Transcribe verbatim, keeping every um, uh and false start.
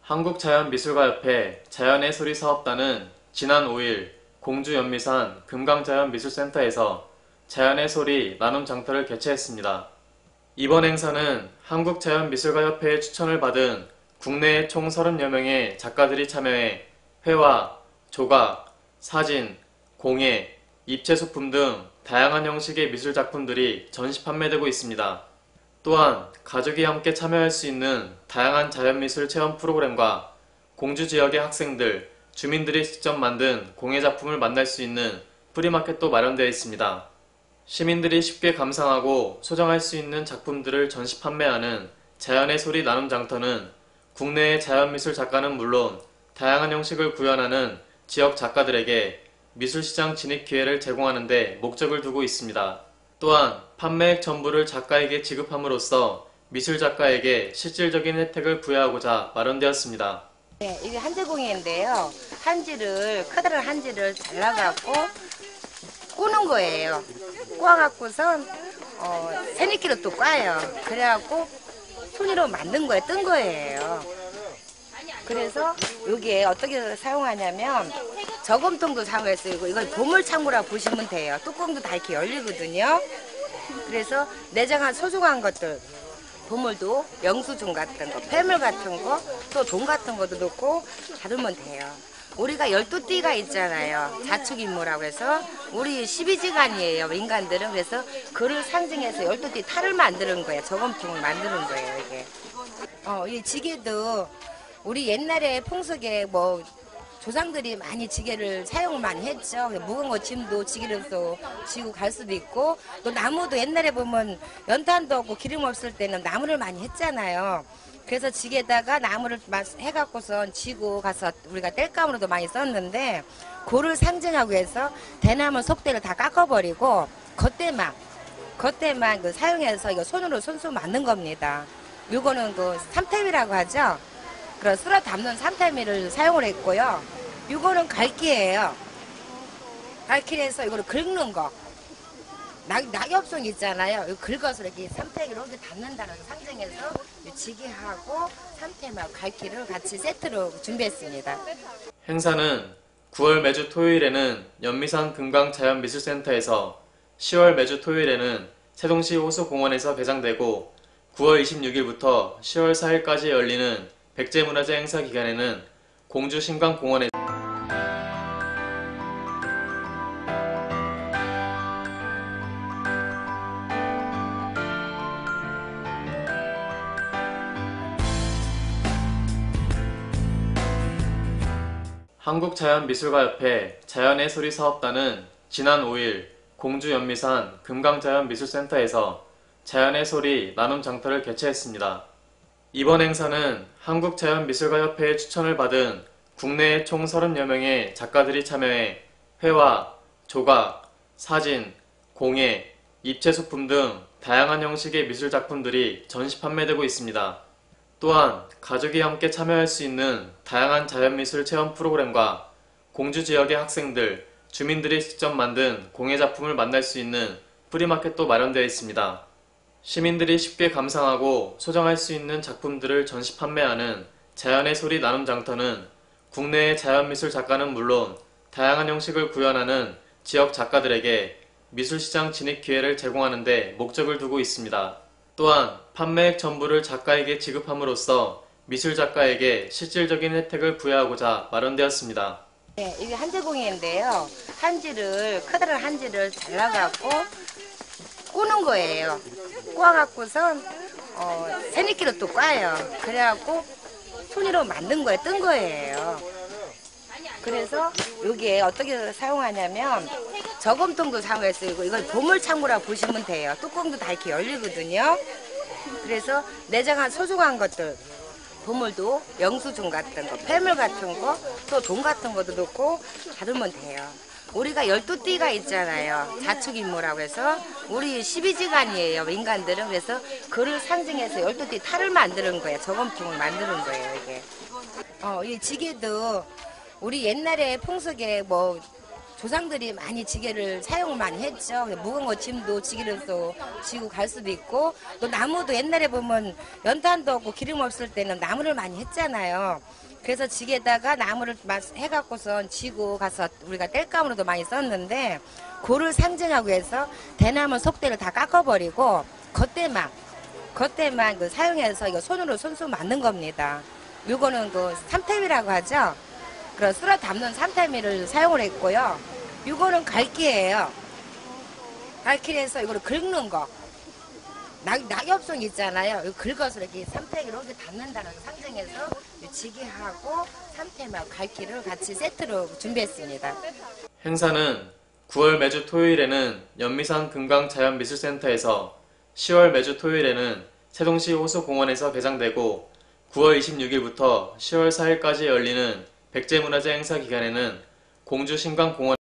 한국자연미술가협회 자연의 소리 사업단은 지난 오 일 공주 연미산 금강자연미술센터에서 자연의 소리 나눔 장터를 개최했습니다. 이번 행사는 한국자연미술가협회의 추천을 받은 국내의 총 서른여 명의 작가들이 참여해 회화, 조각, 사진, 공예, 입체 소품 등 다양한 형식의 미술작품들이 전시 판매되고 있습니다. 또한 가족이 함께 참여할 수 있는 다양한 자연미술 체험 프로그램과 공주 지역의 학생들, 주민들이 직접 만든 공예작품을 만날 수 있는 프리마켓도 마련되어 있습니다. 시민들이 쉽게 감상하고 소장할 수 있는 작품들을 전시 판매하는 자연의 소리 나눔 장터는 국내의 자연미술 작가는 물론 다양한 형식을 구현하는 지역 작가들에게 미술시장 진입 기회를 제공하는 데 목적을 두고 있습니다. 또한 판매액 전부를 작가에게 지급함으로써 미술작가에게 실질적인 혜택을 부여하고자 마련되었습니다. 네, 이게 한지공예인데요. 한지를, 커다란 한지를 잘라갖고 꾸는 거예요. 꼬아갖고선 어, 세니키로 또 꽈요. 그래갖고 손으로 만든 거예요. 뜬 거예요. 그래서 여기에 어떻게 사용하냐면 저금통도 사용할 수 있고 이걸 보물창고라고 보시면 돼요. 뚜껑도 다 이렇게 열리거든요. 그래서 내장한 소중한 것들 보물도 영수증 같은 거, 폐물 같은 거, 또 돈 같은 것도 넣고 닫으면 돼요. 우리가 열두 띠가 있잖아요. 자축인모라고 해서 우리 십이 지간이에요. 인간들은. 그래서 그를 상징해서 열두 띠 탈을 만드는 거예요. 저금통을 만드는 거예요. 이게. 어, 이 지게도 우리 옛날에 풍속에 뭐 조상들이 많이 지게를 사용을 많이 했죠. 무거운 거 짐도 지게로서 지고 갈 수도 있고, 또 나무도 옛날에 보면 연탄도 없고 기름 없을 때는 나무를 많이 했잖아요. 그래서 지게에다가 나무를 해갖고선 지고 가서 우리가 땔감으로도 많이 썼는데, 그를 상징하기 위해서 대나무 속대를 다 깎아버리고 겉대만 겉대만 그 사용해서 이거 손으로 손수 만든 겁니다. 요거는 그 삼태미라고 하죠. 그런 쓸어 담는 삼태미를 사용을 했고요. 이거는 갈기예요. 갈기해서 이거를 긁는 거. 낙, 낙엽송 있잖아요. 이거 긁어서 이렇게 삼태미로 이렇게 담는다는 상징해서 지게하고 삼태미하고 갈기를 같이 세트로 준비했습니다. 행사는 구월 매주 토요일에는 연미산 금강자연미술센터에서, 시월 매주 토요일에는 세동시 호수공원에서 개장되고, 구월 이십육일부터 시월 사일까지 열리는 백제문화재 행사 기간에는 공주 신광공원에 한국자연미술가협회 자연의 소리 사업단은 지난 오 일 공주 연미산 금강자연미술센터에서 자연의 소리 나눔 장터를 개최했습니다. 이번 행사는 한국자연미술가협회의 추천을 받은 국내의 총 서른여 명의 작가들이 참여해 회화, 조각, 사진, 공예, 입체 소품 등 다양한 형식의 미술작품들이 전시 판매되고 있습니다. 또한 가족이 함께 참여할 수 있는 다양한 자연미술 체험 프로그램과 공주 지역의 학생들, 주민들이 직접 만든 공예작품을 만날 수 있는 프리마켓도 마련되어 있습니다. 시민들이 쉽게 감상하고 소장할 수 있는 작품들을 전시 판매하는 자연의 소리 나눔 장터는 국내의 자연미술 작가는 물론 다양한 형식을 구현하는 지역 작가들에게 미술시장 진입 기회를 제공하는 데 목적을 두고 있습니다. 또한 판매액 전부를 작가에게 지급함으로써 미술작가에게 실질적인 혜택을 부여하고자 마련되었습니다. 네, 이게 한지공예인데요. 한지를, 커다란 한지를 잘라갖고 꾸는 거예요. 꼬아갖고선 어, 세니키로 또 꽈요. 그래갖고 손으로 만든 거예요. 뜬 거예요. 그래서 여기에 어떻게 사용하냐면 저금통도 사용할 수 있고 이걸 보물창고라고 보시면 돼요. 뚜껑도 다 이렇게 열리거든요. 그래서 내장한 소중한 것들 보물도 영수증 같은 거, 폐물 같은 거, 또 돈 같은 것도 넣고 닫으면 돼요. 우리가 열두 띠가 있잖아요. 자축인모라고 해서 우리 십이 지간이에요. 인간들은. 그래서 그를 상징해서 열두 띠 탈을 만드는 거예요. 저금통을 만드는 거예요. 이게. 어, 이 지게도 우리 옛날에 풍속에 뭐 조상들이 많이 지게를 사용을 많이 했죠. 무거운 거 짐도 지게로서 지고 갈 수도 있고, 또 나무도 옛날에 보면 연탄도 없고 기름 없을 때는 나무를 많이 했잖아요. 그래서 지게에다가 나무를 막 해갖고선 지고 가서 우리가 땔감으로도 많이 썼는데, 그를 상징하고 해서 대나무 속대를 다 깎아버리고 겉대만 겉대만 그 사용해서 이거 손으로 손수 만든 겁니다. 요거는 그 삼태미라고 하죠. 그런 쓸어 담는 삼태미를 사용을 했고요. 요거는 갈기예요. 갈기해서 이거를 긁는 거. 낙, 낙엽송 있잖아요. 이거 긁어서 이렇게 삼태기로 이렇게 담는다는 상징에서 이 지게하고 삼태미하고 갈기를 같이 세트로 준비했습니다. 행사는 구월 매주 토요일에는 연미산 금강자연미술센터에서, 시월 매주 토요일에는 세동시 호수공원에서 개장되고, 구월 이십육일부터 시월 사일까지 열리는 백제문화재 행사 기간에는 공주 신광공원